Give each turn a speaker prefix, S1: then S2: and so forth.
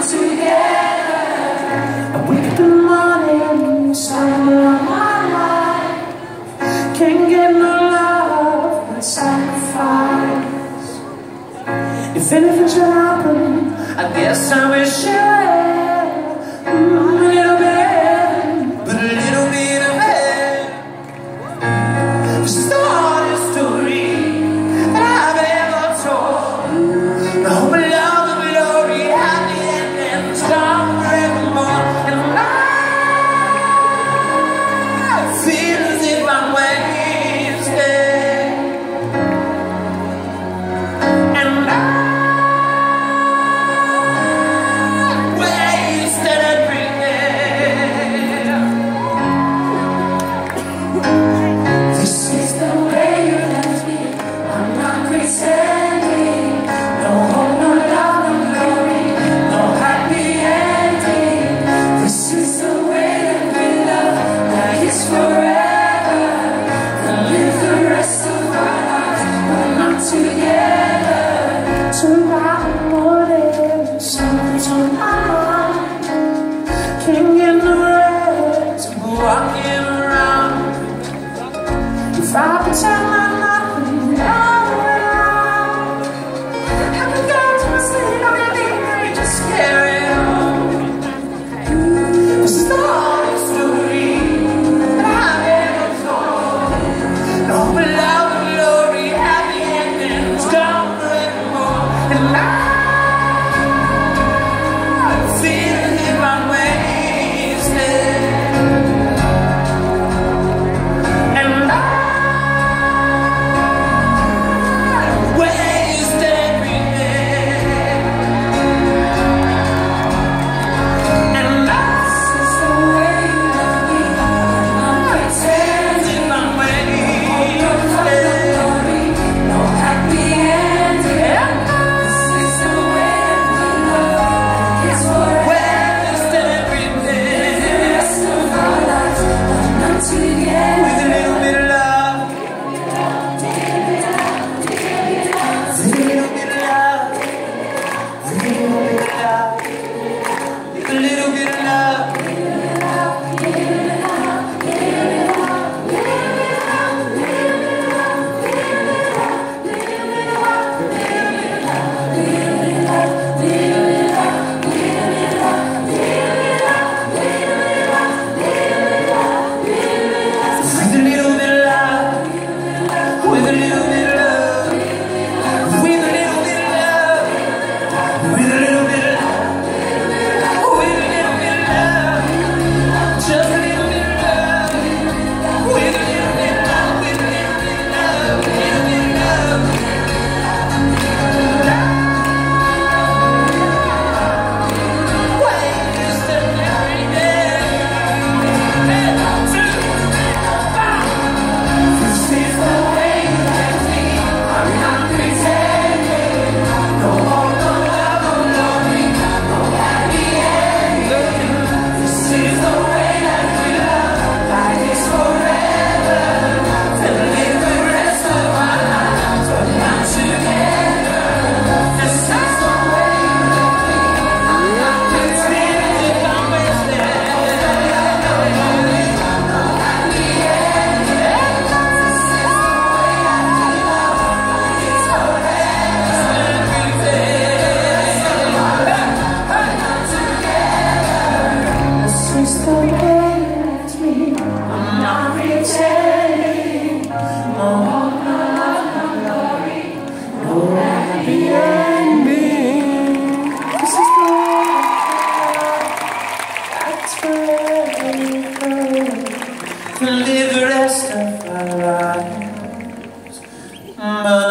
S1: together. I wake up in the morning, stumble on my life. Can't get no love but sacrifice. If anything should happen, I guess I wish you well. A little bit, but a little bit of it. This is the hardest story that I've ever told. I hope I love the glory, happy endings, come forevermore. And I feel as if I'm wasted. And I'm wasted at breathing. This is the way you left me. I'm not pretending. No hope, no love, no glory, no happy ending. This is the way that we love, like it's forever. We'll live the rest of our lives, but not together. Tomorrow morning, something's on my mind. Can't get no rest, I'm walking around. If I pretend I'm nothing, all around, I can go to my sleep, I'll be leaving, just carry on. This is the hardest story that I've ever told. No but love and glory, happy endings, gone forevermore. And I feel as if I'm wasted. And I'm wasted everything. And this is the way you love me. I'm pretending I'm wasted. No happy ending. This is the way we love. It's wasted everything. The rest of our lives, but not together. With a little bit of love. With a little bit of love. With a little bit of love. With a little bit of love. With a little bit of love. With a little bit of love. With a little bit of love. With a little bit of love. With a little bit of love. Just a little bit of love. With a little bit of love. With a little bit of love. With a little bit of love. Wasted everything. 1, 2, 3, 4, 5. This is the way you left me. I'm not pretending. No hope, no love, no glory, no happy ending. This is the way that we love, like it's forever. And live the rest of our lives, but not together. This is the way you left me. I'm not pretending I'm wasted. No glory, no happy ending. This is the way that we love, like it's forever. Everything, but not together. This is the way you left me. I'm not pretending. No hope, no love, no glory, no happy ending. This is the way that's forever. To live the rest of our lives, but